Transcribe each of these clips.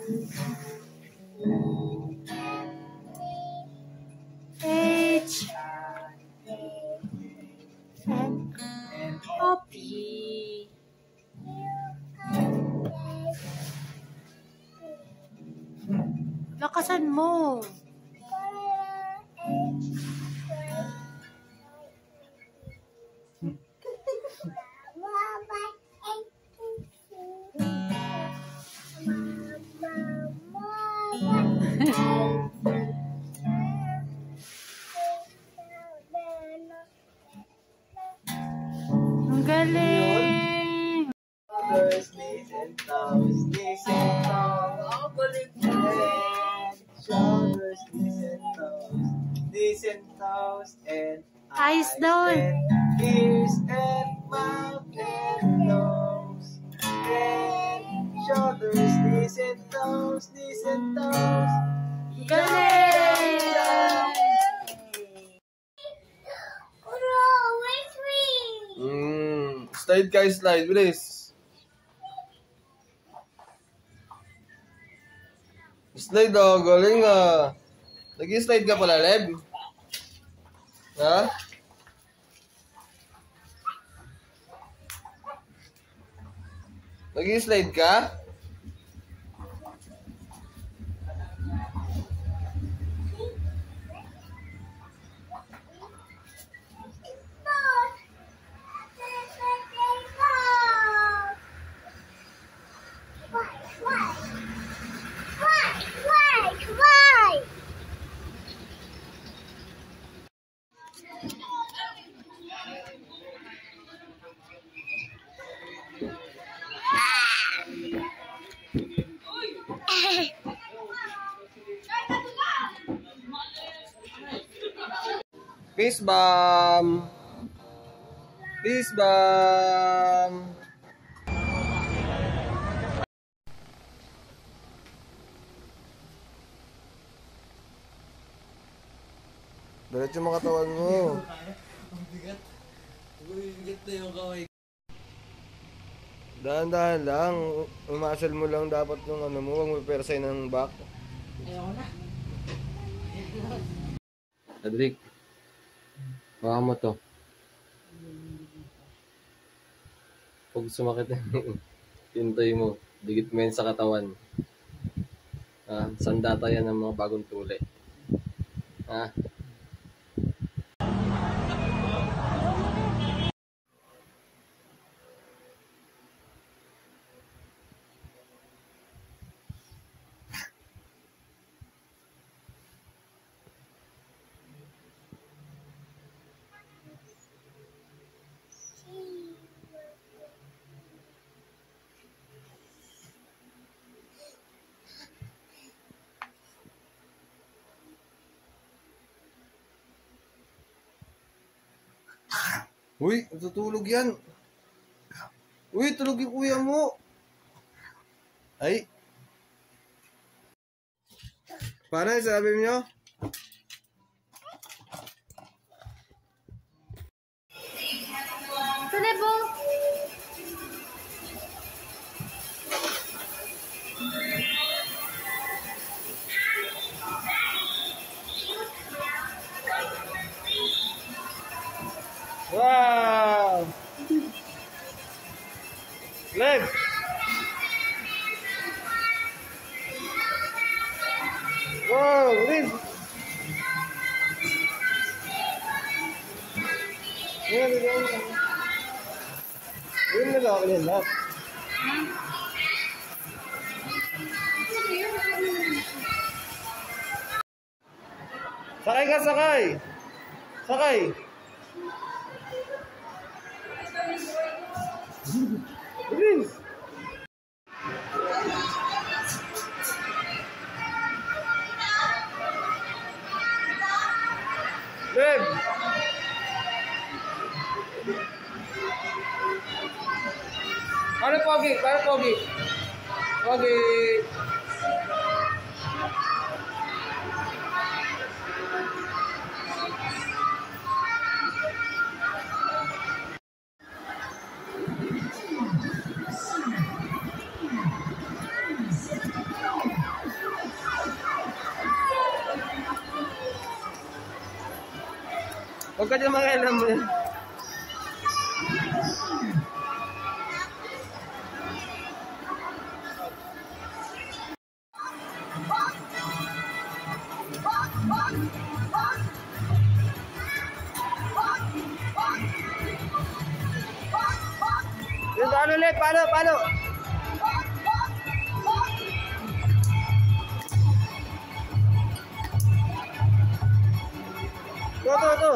H N O P. Lakasan mo. Ang galing! Shoulders, knees and toes, knees and toes. Oh, balik mo. Shoulders, knees and toes, knees and toes, and Ayos daw eh. and ears and mouth and nose. And shoulders, knees and toes, knees and toes. Galing! Slide guys, slide, bilis. Slide oh, galing ah. Nag-slide ka pala, Leb? Ha? Nag-slide ka? Peace bomb. Peace bomb. Diretso mo katawan mo. Bigat na yung kaway. Dahan-dahan lang. Umasal mo lang dapat ng ano mo. Huwag mo persay ng back. Ayaw na. Adric. Baka mo to. Pag sumakit tintoy mo. Digit mo yan sa katawan. Sandata yan ng mga bagong tuli. Uy, natutulog yan. Uy, tulog yung kuya mo. Ay. Paano sabi niyo? Tulebo! Wow! Leg! Wow! Leg! Yan, yun na lang ako lahat. Sakay ka, sakay! Sakay! Bilis! Beb! Paano pogi? Paano pogi? Pogi! Huwag ka dyan makialam mo yan. Yung paano ulit? Paano? Ito.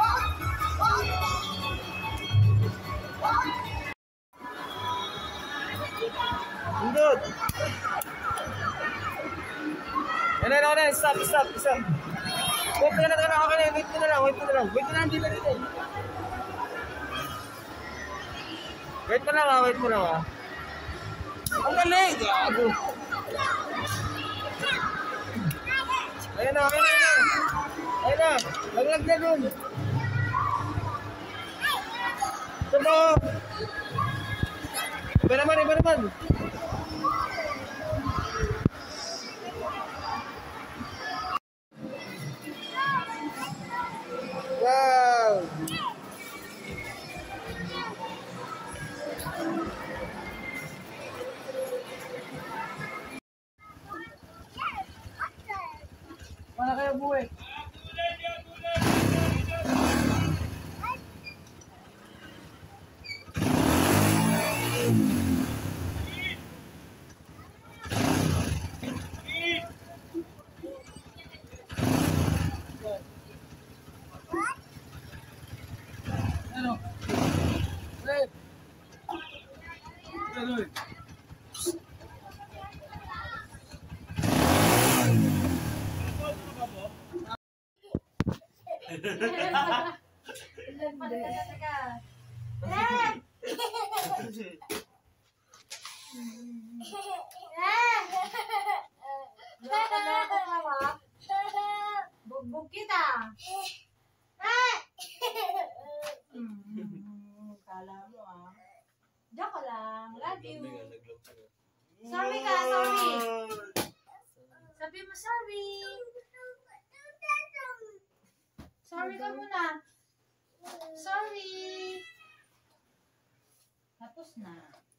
Hindot. Ano, stop. Wait mo na lang, okay na, wait mo na lang. Wait mo na lang, dito. Wait mo lang. Ang galing! Gago! Ayun na. Laglag na dun. Ito. Iba naman. Wow! Mana kayo buhay? Bugbog kita. Kala mo Joke lang. Love you. Sorry ka, sorry. Sabi mo sorry. Sorry ka muna. Sorry. Tapos na.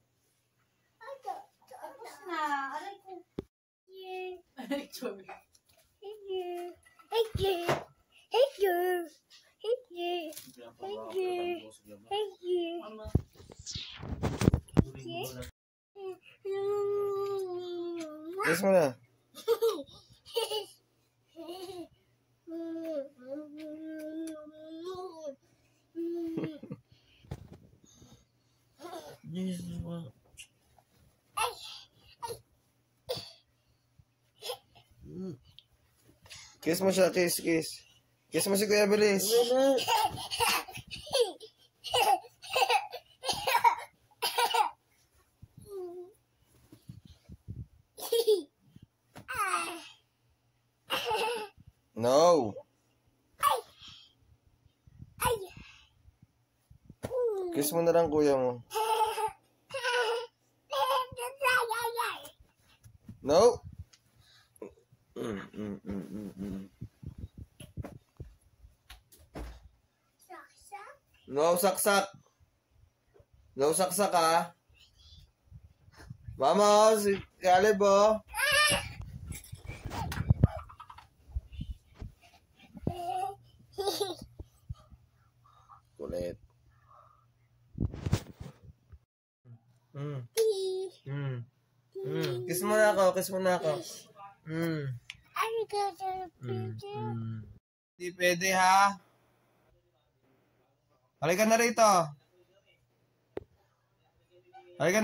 Aray ko. Kiss mo na. Kiss mo siya, kiss. Kiss mo si Kuya Bilis. No. Kiss mo na lang kuya mo. No. No saksak. No saksak ha. Mama, si Caleb oh. Kulit. Kiss mo na ako. Hindi pwede ha. Halika na rito. Halika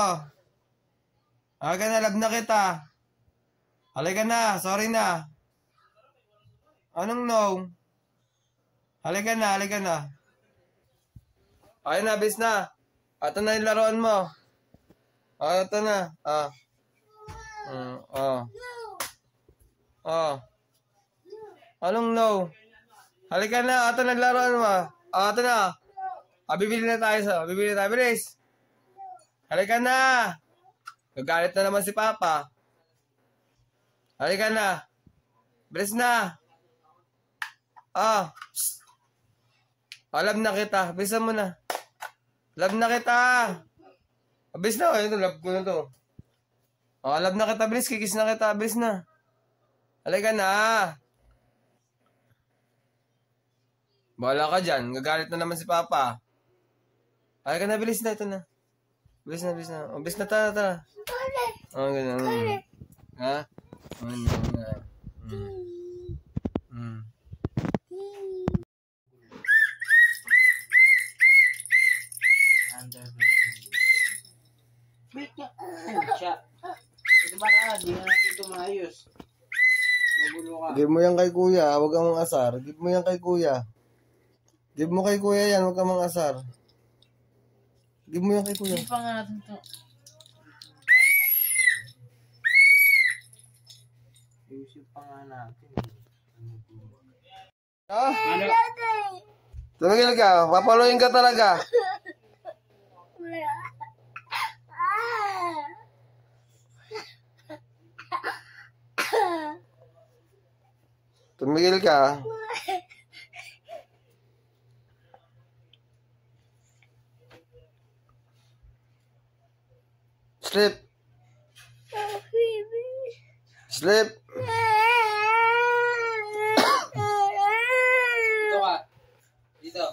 na, love na kita. Halika na, sorry na. Anong no? Halika na. Ayun na, bis na. Ito na yung laruan mo. Ito na. Anong no? Halika na, ito na yung laruan mo. Ito na. Bibili na tayo. Bilis. Halika na. Gagalit na naman si Papa. Halika na. Bilis na. Love na kita. Bilisan mo na. Love na kita. Bilis na. Ito, love ko na to. Love na kita. Bilis. Kikis na kita. Bilis na. Halika na. Bahala ka dyan. Gagalit na naman si Papa. Halika na. Bilis na. Ito na. Bilis na. Bilis na. Bilis na. Tara. Ganyan. Ha? Wait nga. Ayun siya. Ito ba ka? Di na natin ito maayos. Magulo ka. Give mo yan kay kuya. Huwag kang asar. Give mo yan kay kuya. Give mo kay kuya yan. Huwag kang asar. Give mo yan kay kuya. Hindi pa nga natin ito. Ayusin pa nga natin. Ano? Tumigil ka. Papaluin ka talaga. Tumigil ka. Sleep. Sleep. Dito ka. Dito.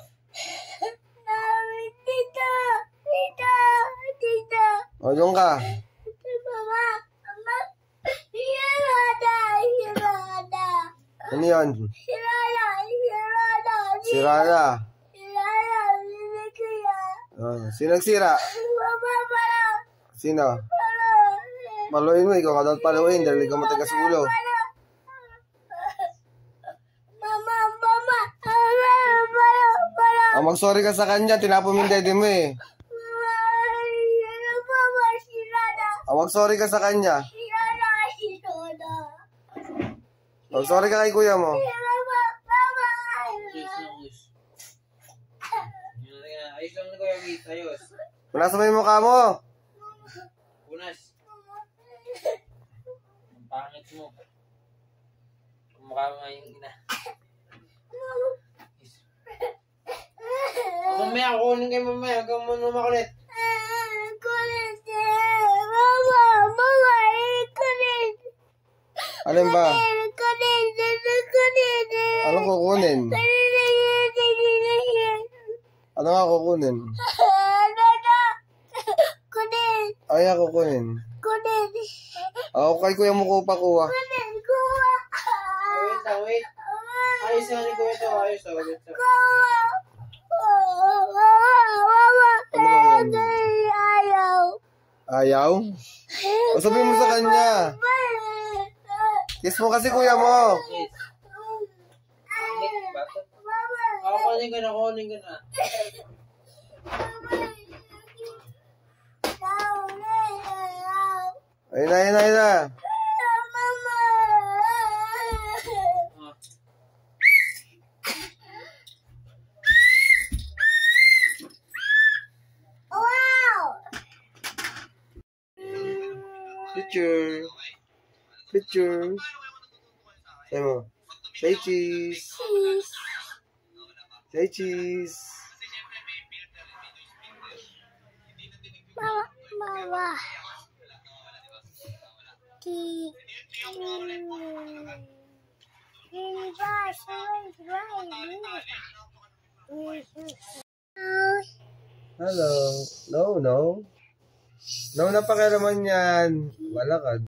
O, doon ka. Ano yun? Sira na. Sino nagsira? Sino? Paluin mo. Ikaw ka dapat paluin dahil ikaw matagas ulo. Mag-sorry ka sa kanya. Tinapon mo yung dede mo eh. Mag-sorry ka sa kanya. Mag-sorry ka kay kuya mo. Ayos lang na kuya Mate. Ayos. Punasan mo yung mukha mo. Punas. Ang pangit mo. Kumukha mo nga yung ina. Mamaya, kukunin kayo mamaya. Hanggang mo makulit. Alin ba? Anong kukunin? Ano nga kukunin? Ay, ako kukunin. Ako kay kuya mo ko pakuha. Wait lang, wait. Ayos na ni kuya ito. Ayos na. Wait lang. Ano ba yun? Ayaw? O sabihin mo sa kanya. Kiss mo kasi kuya mo. Yes. Kukunin ka na, kukunin ka na. Ayun na. Picture. Say mo. Say cheese. Say cheese. Mama. Hello. No. No na pakialaman yan. Wala ka.